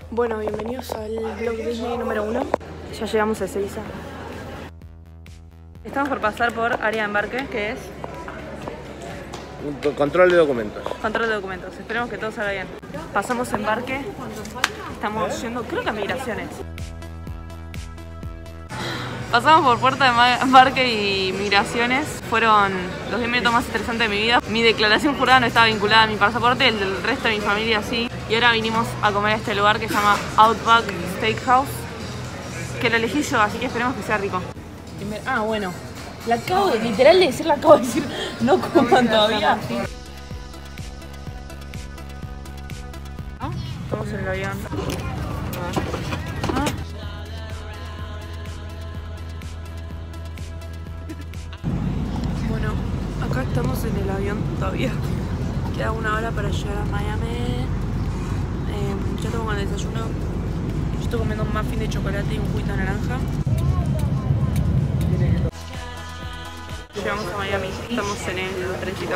Bueno, bienvenidos al vlog Disney número 1. Ya llegamos a Ezeiza. Estamos por pasar por área de embarque, que es control de documentos. control de documentos. Esperemos que todo salga bien. Pasamos embarque. Estamos yendo, creo que a migraciones. Pasamos por puerta de embarque y migraciones. Fueron los 10 minutos más estresantes de mi vida. Mi declaración jurada no estaba vinculada a mi pasaporte, el del resto de mi familia sí. Y ahora vinimos a comer a este lugar que se llama Outback Steakhouse, que lo elegí yo, así que esperemos que sea rico. Ah, bueno. La acabo de, literal de decir, la acabo de decir, no coman todavía. Estamos en el avión. Bueno, acá estamos en el avión todavía. Queda 1 hora para llegar a Miami. Ya tomo con el desayuno. Yo estoy comiendo un muffin de chocolate y un juguito de naranja. Llegamos a Miami, estamos en el trencito.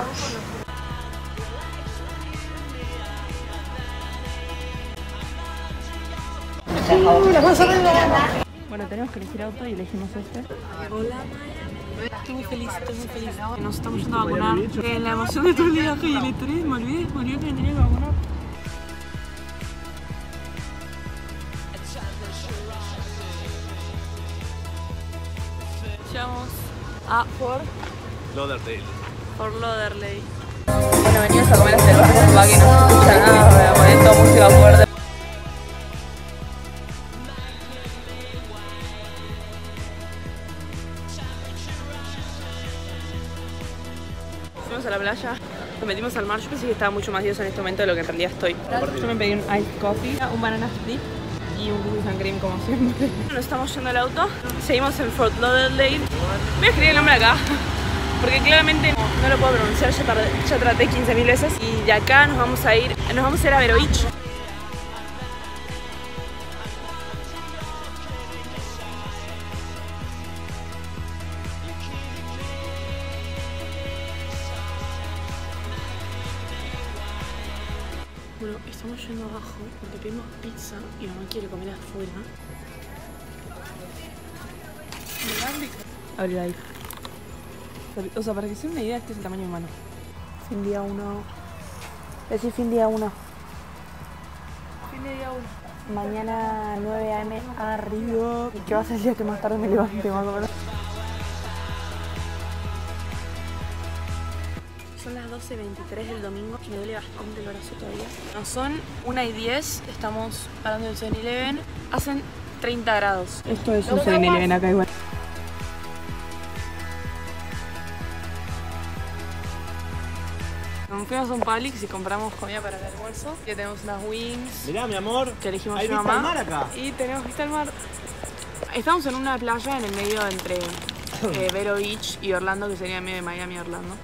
Bueno, tenemos que elegir auto y elegimos este. Hola, estoy muy feliz, estoy muy feliz. Nos estamos yendo a vacunar. La emoción de todo el viaje y el estrés, me olvidé que me tenía que vacunar. Llegamos a Fort Lauderdale. Bueno, venimos a comer hasta el barco para que no se escucha nada, voy a poner toda música fuerte. Fuimos a la playa, nos metimos al mar. Yo pensé que estaba mucho más diosa en este momento de lo que en realidad estoy. Yo me pedí un iced coffee, un banana split y un cookies and cream como siempre. Nos estamos yendo al auto, seguimos en Fort Lauderdale. Voy a escribir el nombre acá, porque claramente no lo puedo pronunciar, ya traté 15.000 veces. Y de acá nos vamos a ir a Vero Beach. Bueno, estamos yendo abajo porque pedimos pizza y mamá quiere comer afuera. Abrir ahí. O sea, para que sea una idea, este es el tamaño humano. Fin día 1. Decir fin día 1. Fin de día 1. Mañana 9 AM arriba. Que va a ser el día que más tarde me levante, más o menos. Son las 12:23 del domingo. Me duele bastante el brazo todavía. No, son 1:10. Estamos parando en el 7-Eleven. Hacen 30 grados. Esto es un 7-Eleven acá igual. Nos fuimos a un Publix y compramos comida para el almuerzo. Ya tenemos unas wings. Mirá, mi amor, que elegimos hay mi vista mamá. al mar acá. Y tenemos vista al mar. Estamos en una playa en el medio entre Vero Beach y Orlando, que sería en medio de Miami y Orlando.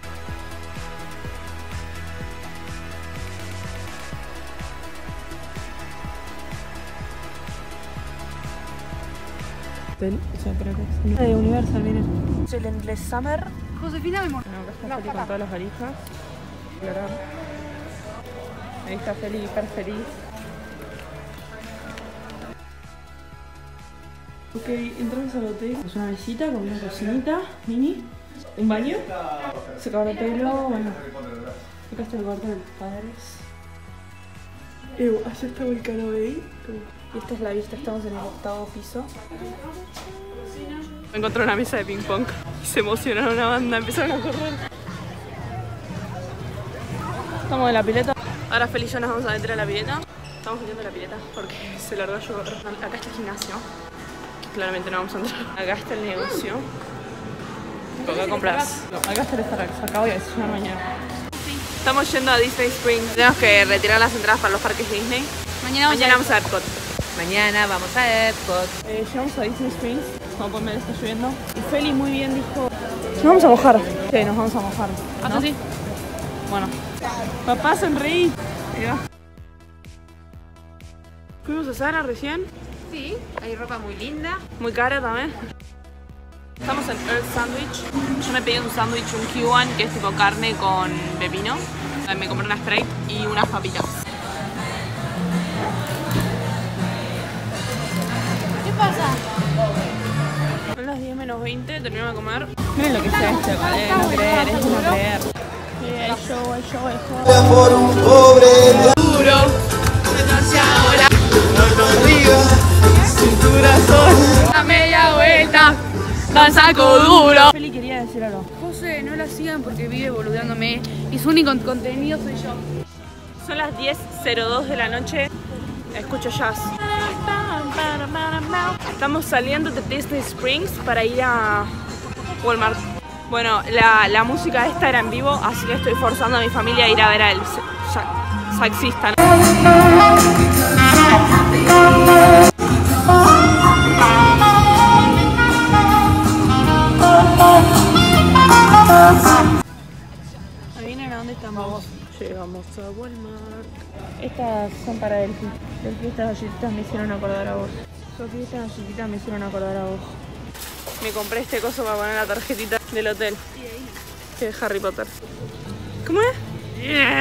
O sea, creo que es de Universal, miren. Es el Endless Summer. Josefina, mi amor. Bueno, acá está Feli con todas las valijas. Ahí está Feli, hiper feliz. Ok, entramos al hotel. Es una mesita con una cocinita mini, un baño, secador de pelo, bueno. Acá está el cuarto de los padres. Allá está el canapé. Y esta es la vista, estamos en el 8º piso. Me encontré una mesa de ping pong y se emocionaron una banda, empezaron a correr. Estamos en la pileta. Ahora Feli y yo nos vamos a meter a la pileta. Estamos metiendo la pileta porque se largó a llover. Acá está el gimnasio. Claramente no vamos a entrar. Acá está el negocio. Acá compras. Acá está el Starbucks. Acá voy a desayunar mañana. Estamos yendo a Disney Springs. Tenemos que retirar las entradas para los parques Disney. Mañana vamos a Epcot. Mañana vamos a Epcot. Llegamos a Disney Springs. Como pueden ver, está lloviendo. Y Feli muy bien dijo: nos vamos a mojar. Sí, nos vamos a mojar. ¿Ah, sí? Bueno. Papá, sonreí. Ahí va. Fuimos a Zara recién. Sí, hay ropa muy linda. Muy cara también. Estamos en Earth Sandwich. Yo me pedí un sándwich, un Q1, que es tipo carne con pepino. Me compré una Sprite y unas papitas. 20, terminamos de comer. Miren lo que es esto, no creer, es no creer. El show, el show, el show. Por un pobre Duro, demasiado ahora. no digas, cintura sola. A media vuelta, dan saco duro. Feli quería decir algo. José, no la sigan porque vive boludeándome y su único contenido soy yo. Son las 10:02 de la noche. Escucho jazz. Estamos saliendo de Disney Springs para ir a Walmart. Bueno, la música esta era en vivo, así que estoy forzando a mi familia a ir a ver al saxista. ¿Adivinen a dónde estamos? Llegamos a Walmart. Estas son para Delphi. Delphi, estas galletitas me hicieron acordar a vos. Sofía, estas galletitas me hicieron acordar a vos. Me compré este coso para poner la tarjetita del hotel. Que es Harry Potter. ¿Cómo es?